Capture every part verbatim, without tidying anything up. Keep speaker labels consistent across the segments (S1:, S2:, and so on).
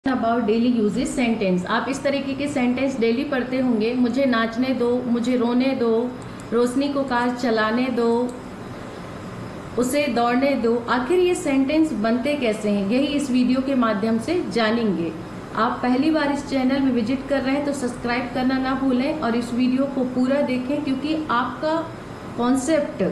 S1: About daily uses sentence. आप इस तरीके के सेंटेंस डेली पढ़ते होंगे। मुझे नाचने दो, मुझे रोने दो, रोशनी को कार चलाने दो, उसे दौड़ने दो। आखिर ये सेंटेंस बनते कैसे हैं, यही इस वीडियो के माध्यम से जानेंगे। आप पहली बार इस चैनल में विजिट कर रहे हैं तो सब्सक्राइब करना ना भूलें और इस वीडियो को पूरा देखें, क्योंकि आपका कॉन्सेप्ट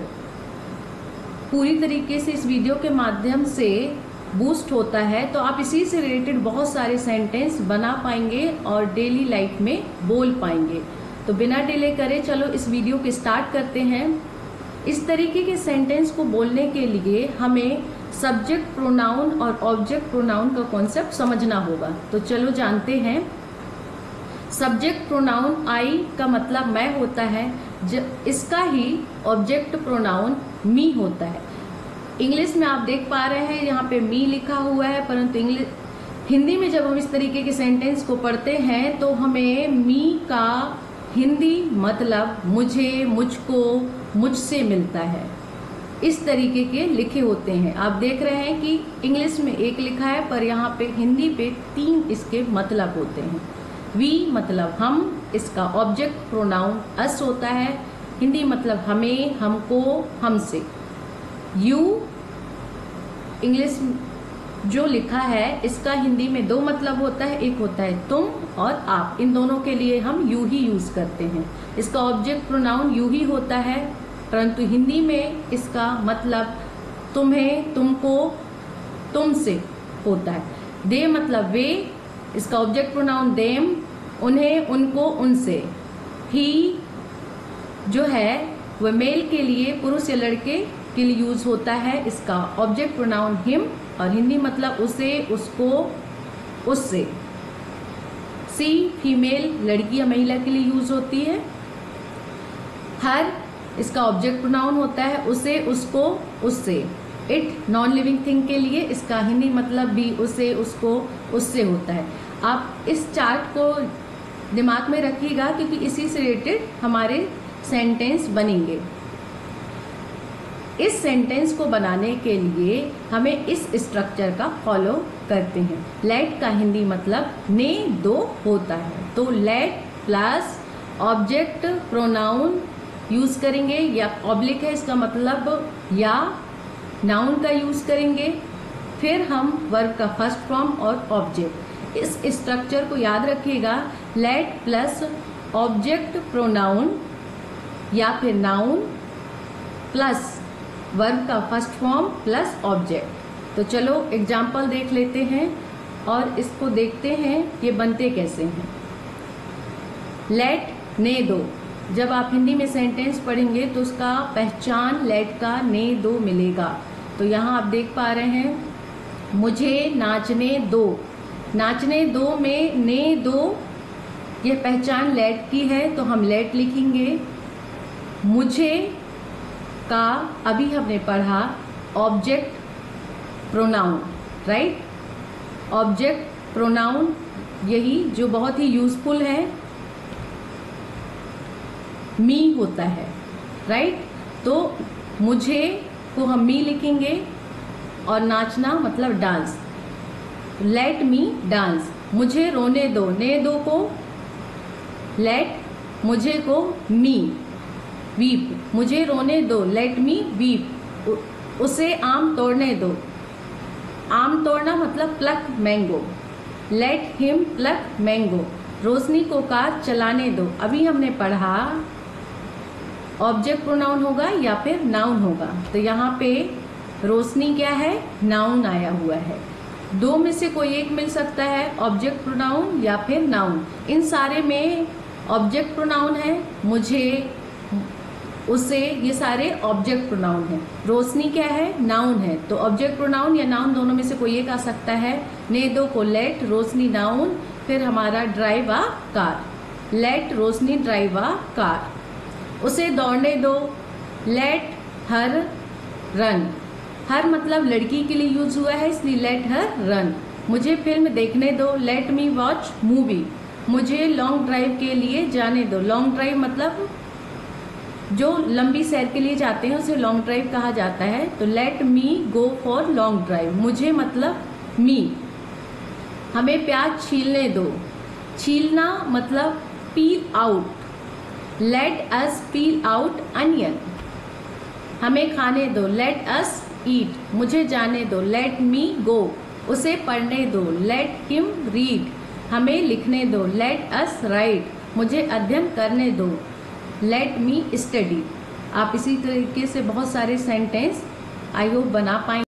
S1: पूरी तरीके से इस वीडियो के माध्यम से बूस्ट होता है, तो आप इसी से रिलेटेड बहुत सारे सेंटेंस बना पाएंगे और डेली लाइफ में बोल पाएंगे। तो बिना डिले करे चलो इस वीडियो को स्टार्ट करते हैं। इस तरीके के सेंटेंस को बोलने के लिए हमें सब्जेक्ट प्रोनाउन और ऑब्जेक्ट प्रोनाउन का कॉन्सेप्ट समझना होगा। तो चलो जानते हैं। सब्जेक्ट प्रोनाउन आई का मतलब मैं होता है, इसका ही ऑब्जेक्ट प्रोनाउन मी होता है। इंग्लिश में आप देख पा रहे हैं यहाँ पे मी लिखा हुआ है, परंतु इंग्लिश हिंदी में जब हम इस तरीके के सेंटेंस को पढ़ते हैं तो हमें मी का हिंदी मतलब मुझे, मुझको, मुझसे मिलता है। इस तरीके के लिखे होते हैं। आप देख रहे हैं कि इंग्लिश में एक लिखा है, पर यहाँ पे हिंदी पे तीन इसके मतलब होते हैं। वी मतलब हम, इसका ऑब्जेक्ट प्रोनाउन अस होता है, हिंदी मतलब हमें, हमको, हमसे। यू इंग्लिश जो लिखा है इसका हिंदी में दो मतलब होता है, एक होता है तुम और आप। इन दोनों के लिए हम यू ही यूज करते हैं। इसका ऑब्जेक्ट प्रोनाउन यू ही होता है, परंतु हिंदी में इसका मतलब तुम्हें, तुमको, तुमसे होता है। दे मतलब वे, इसका ऑब्जेक्ट प्रोनाउन देम, उन्हें, उनको, उनसे। ही जो है वह मेल के लिए, पुरुष या लड़के के लिए यूज होता है, इसका ऑब्जेक्ट प्रोनाउन हिम और हिंदी मतलब उसे, उसको, उससे। सी फीमेल, लड़की या महिला के लिए यूज होती है। हर इसका ऑब्जेक्ट प्रोनाउन होता है उसे, उसको, उससे। इट नॉन लिविंग थिंग के लिए, इसका हिंदी मतलब भी उसे, उसको, उससे होता है। आप इस चार्ट को दिमाग में रखिएगा, क्योंकि इसी से रिलेटेड हमारे सेंटेंस बनेंगे। इस सेंटेंस को बनाने के लिए हमें इस स्ट्रक्चर का फॉलो करते हैं। लेट का हिंदी मतलब ने दो होता है, तो let plus object pronoun use करेंगे, या ऑब्लिक है इसका मतलब या नाउन का यूज करेंगे, फिर हम वर्ब का फर्स्ट फॉर्म और ऑब्जेक्ट। इस स्ट्रक्चर को याद रखिएगा। लेट प्लस ऑब्जेक्ट प्रोनाउन या फिर नाउन प्लस वर्ब का फर्स्ट फॉर्म प्लस ऑब्जेक्ट। तो चलो एग्जाम्पल देख लेते हैं और इसको देखते हैं ये बनते कैसे हैं। लेट ने दो, जब आप हिंदी में सेंटेंस पढ़ेंगे तो उसका पहचान लेट का ने दो मिलेगा। तो यहाँ आप देख पा रहे हैं, मुझे नाचने दो। नाचने दो में ने दो, ये पहचान लेट की है, तो हम लेट लिखेंगे। मुझे का अभी हमने पढ़ा object pronoun, right. Object pronoun यही जो बहुत ही यूजफुल है, मी होता है, राइट। तो मुझे को हम मी लिखेंगे और नाचना मतलब डांस, लेट मी डांस। मुझे रोने दो, ने दो को लेट, मुझे को मी। वीप, मुझे रोने दो, लेट मी वीप। उसे आम तोड़ने दो, आम तोड़ना मतलब pluck mango, let him pluck mango. Roshni को कार चलाने दो, अभी हमने पढ़ा ऑब्जेक्ट प्रोनाउन होगा या फिर नाउन होगा। तो यहाँ पे रोशनी क्या है, नाउन आया हुआ है। दो में से कोई एक मिल सकता है, ऑब्जेक्ट प्रोनाउन या फिर नाउन। इन सारे में ऑब्जेक्ट प्रोनाउन है, मुझे, उसे, ये सारे ऑब्जेक्ट प्रोनाउन है। रोशनी क्या है, नाउन है, तो ऑब्जेक्ट प्रोनाउन या नाउन दोनों में से कोई एक आ सकता है। ने दो को लेट, रोशनी नाउन, फिर हमारा drive a car, let Roshni drive a car. उसे दौड़ने दो, लेट हर रन। हर मतलब लड़की के लिए यूज हुआ है, इसलिए लेट हर रन। मुझे फिल्म देखने दो, लेट मी वॉच मूवी। मुझे लॉन्ग ड्राइव के लिए जाने दो। लॉन्ग ड्राइव मतलब जो लंबी सैर के लिए जाते हैं उसे लॉन्ग ड्राइव कहा जाता है। तो let me go for long drive, मुझे मतलब मी। हमें प्याज छीलने दो। छीलना मतलब peel out. Let us peel out onion. हमें खाने दो। Let us eat. मुझे जाने दो। Let me go. उसे पढ़ने दो। Let him read. हमें लिखने दो। Let us write. मुझे अध्ययन करने दो। Let me study. आप इसी तरीके से बहुत सारे सेंटेंस आई होप बना पाएंगे।